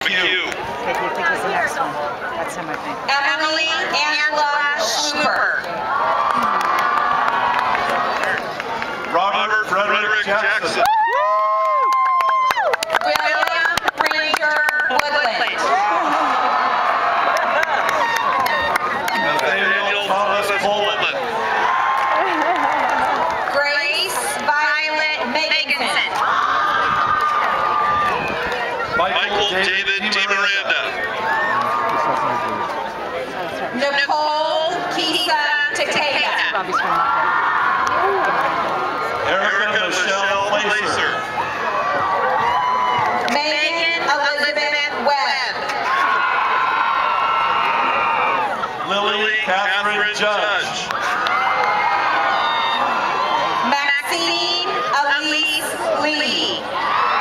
McHugh. Okay, do you think is the next one? That's him, I think. Emily Angela Schluper. Robert Frederick Jackson. William Bridger Woodland. Nathaniel Thomas Pullman. Grace Violet Meganson. Michael David DiMiranda. Nicole Kisa Takeda. Robby's from up Erica Michelle Placer. Megan Elizabeth Webb. Lily Catherine Judge. Maxine Elise Lee.